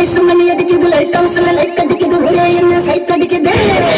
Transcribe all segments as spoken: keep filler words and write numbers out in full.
ice மணி அடிக்குது light ஹவுஸ்ல light அடிக்குது ஒரே என்ன சைட் அடிக்குது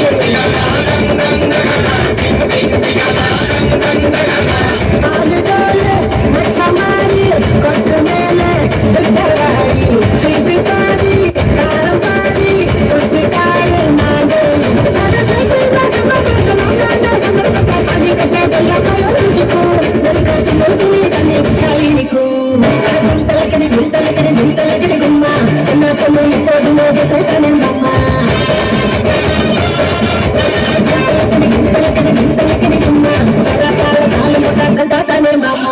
அது போல மச்சமாரி கொட்டு மேல தொட்டவாரி செய்து பாதி காரம் பாதி தொட்டு காடு நாடு அதை செய்து சந்தர்ப்பம் சந்தர்ப்பம் பாதி கட்டாத யோசிக்கும் நெருக்கத்தி நோக்கினி தண்ணி சாலினிக்கும் குந்தலக்கடி குந்தலக்கடி குந்தலக்கடி கும்மா சின்ன பொண்ணு இப்போது மோகத்தை தனிந்தம்மா குந்தலக்கடி குந்தலக்கடி குந்தலக்கடி கும்மா கால கால முட்டாக்கள் தாத்தானே மாமா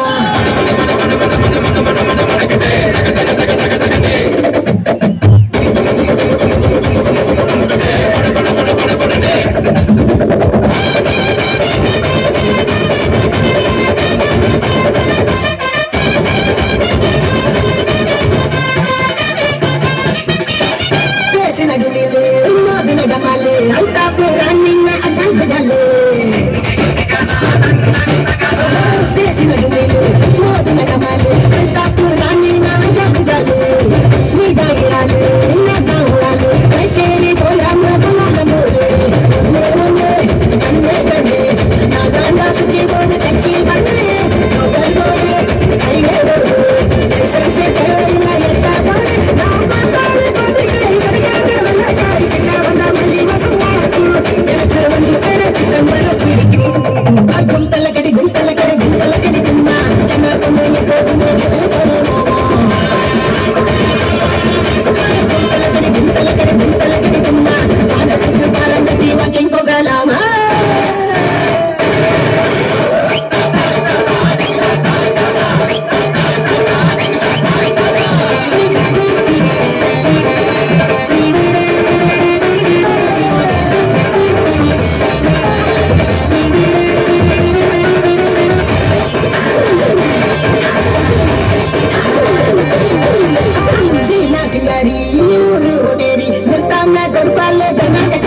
Singari, uru uderi, bertambah korban le